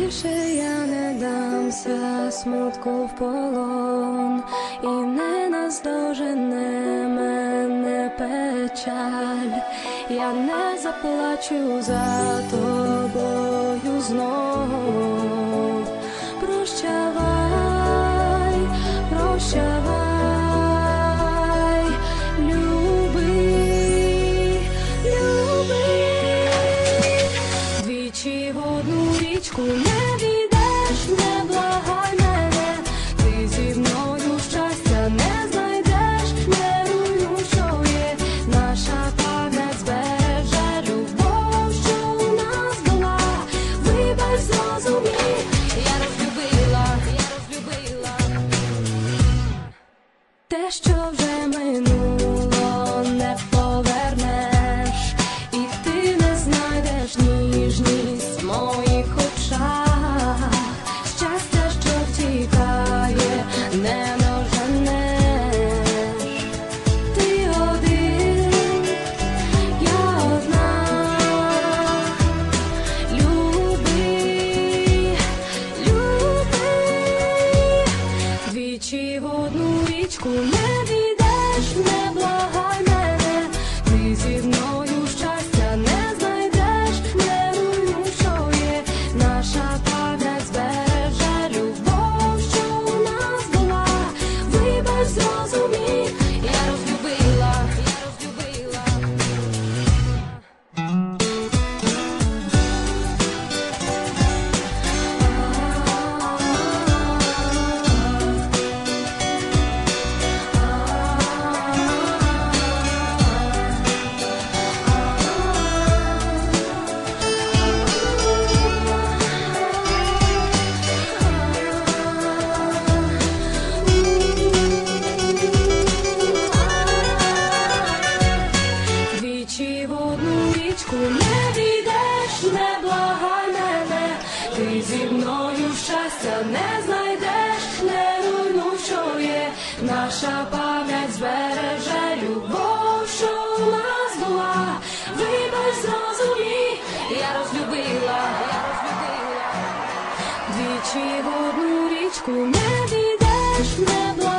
Більше я не дамся смутку в полон, і не наздожене мене печаль. Я не заплачу за тобою знов. Прощавай, прощавай, люби, люби. Двічі в одну річку не війдеш, не благай мене. Ти зі мною щастя не знайдеш, не руйнуй, що є. Наша пам'ять збереже любов, що у нас була. Вибач, зрозумій, я розлюбила те, що вже минуло, не повернеш, і ти не знайдеш ніжність в моїх очах. Щастя, що втікає, не доженеш. Ти один, я одна. Люби, люби. Двічі в одну річку не війдеш, не благай мене. Ти зі мною щастя не знайдеш, не руйнуй, що є. Наша пам'ять збереже любов, що у нас була. Вибач, зрозумій, я розлюбила. Двічі в одну річку не війдеш, не благай мене. Ти зі мною щастя не знайдеш, не руйнуй, що є. Наша пам'ять збереже любов, що у нас була. Вибач, зрозумій, я розлюбила. Двічі в одну річку не війдеш, не благай.